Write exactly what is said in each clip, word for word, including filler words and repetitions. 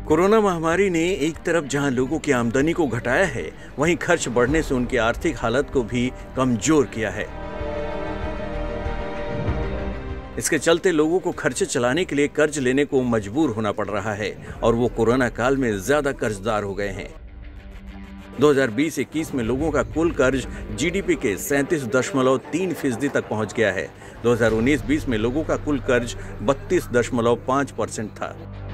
Corona महामारी ने एक तरफ जहां लोगों की आमदनी को घटाया है, वहीं खर्च बढ़ने से उनकी आर्थिक हालत को भी कमजोर किया है। इसके चलते लोगों को खर्चे चलाने के लिए कर्ज लेने को मजबूर होना पड़ रहा है और वो कोरोना काल में ज्यादा कर्जदार हो गए हैं। दो हज़ार बीस इक्कीस में लोगों का कुल कर्ज जीडीपी के सैंतीस दशमलव तीन फीसदी तक पहुंच गया है। दो हज़ार उन्नीस बीस में लोगों का कुल कर्ज बत्तीस दशमलव पाँच परसेंट था।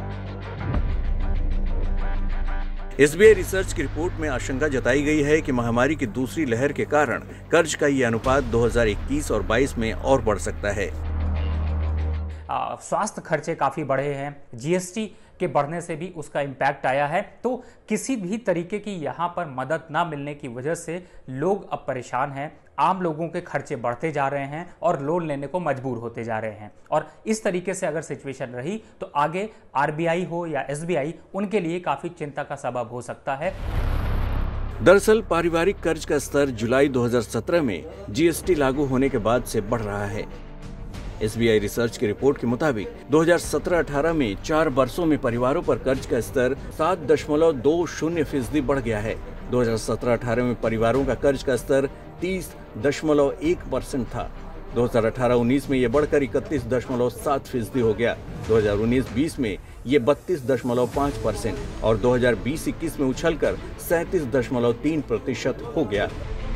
एसबीआई रिसर्च की रिपोर्ट में आशंका जताई गई है कि महामारी की दूसरी लहर के कारण कर्ज का ये अनुपात दो हज़ार इक्कीस और बाईस में और बढ़ सकता है। स्वास्थ्य खर्चे काफ़ी बढ़े हैं, जीएसटी के बढ़ने से भी उसका इम्पैक्ट आया है। तो किसी भी तरीके की यहाँ पर मदद ना मिलने की वजह से लोग अब परेशान हैं। आम लोगों के खर्चे बढ़ते जा रहे हैं और लोन लेने को मजबूर होते जा रहे हैं। और इस तरीके से अगर सिचुएशन रही तो आगे आरबीआई हो या एसबीआई उनके लिए काफ़ी चिंता का सबब हो सकता है। दरअसल पारिवारिक कर्ज का स्तर जुलाई दो हज़ार सत्रह में जीएसटी लागू होने के बाद से बढ़ रहा है। एसबीआई रिसर्च की रिपोर्ट के मुताबिक दो हज़ार सत्रह अठारह में चार वर्षों में परिवारों पर कर्ज का स्तर सात दशमलव दो शून्य फीसदी बढ़ गया है। दो हज़ार सत्रह अठारह में परिवारों का कर्ज का स्तर तीस दशमलव एक परसेंट था। दो हज़ार अठारह उन्नीस में यह बढ़कर इकतीस दशमलव सात फीसदी हो गया। दो हज़ार उन्नीस बीस में ये बत्तीस दशमलव पाँच परसेंट और दो हज़ार बीस इक्कीस में उछलकर सैंतीस दशमलव तीन प्रतिशत हो गया।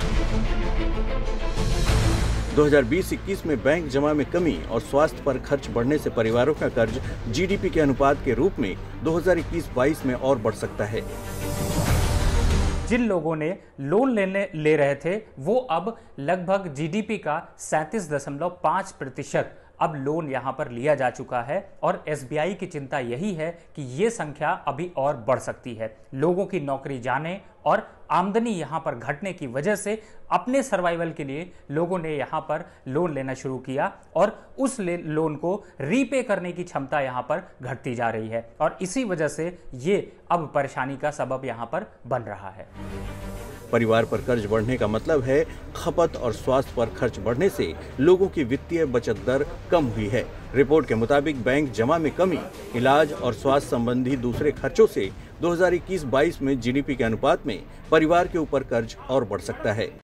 दो हज़ार बीस इक्कीस में बैंक जमा में कमी और स्वास्थ्य पर खर्च बढ़ने से परिवारों का कर्ज जीडीपी के अनुपात के रूप में दो हज़ार इक्कीस बाईस में और बढ़ सकता है। जिन लोगों ने लोन लेने ले रहे थे वो अब लगभग जीडीपी का सैंतीस दशमलव पाँच प्रतिशत अब लोन यहां पर लिया जा चुका है और एसबीआई की चिंता यही है कि ये संख्या अभी और बढ़ सकती है। लोगों की नौकरी जाने और आमदनी यहां पर घटने की वजह से अपने सर्वाइवल के लिए लोगों ने यहां पर लोन लेना शुरू किया और उस लोन को रीपे करने की क्षमता यहां पर घटती जा रही है और इसी वजह से ये अब परेशानी का सबब यहां पर बन रहा है। परिवार पर कर्ज बढ़ने का मतलब है खपत और स्वास्थ्य पर खर्च बढ़ने से लोगों की वित्तीय बचत दर कम हुई है। रिपोर्ट के मुताबिक बैंक जमा में कमी, इलाज और स्वास्थ्य संबंधी दूसरे खर्चों से दो हज़ार इक्कीस बाईस में जीडीपी के अनुपात में परिवार के ऊपर कर्ज और बढ़ सकता है।